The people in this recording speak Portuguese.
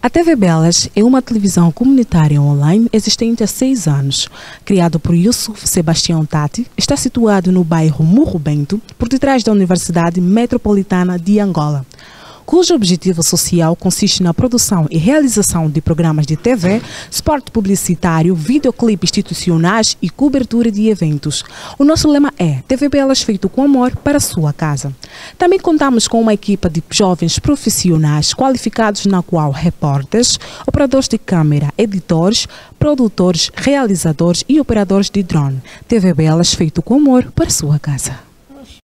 A TV Belas é uma televisão comunitária online existente há 6 anos. Criado por Yusuf Sebastião Tati, está situado no bairro Morro Bento, por detrás da Universidade Metropolitana de Angola, cujo objetivo social consiste na produção e realização de programas de TV, spot publicitário, videoclipes institucionais e cobertura de eventos. O nosso lema é TV Belas feito com amor para a sua casa. Também contamos com uma equipa de jovens profissionais qualificados na qual repórteres, operadores de câmera, editores, produtores, realizadores e operadores de drone. TV Belas feito com amor para a sua casa.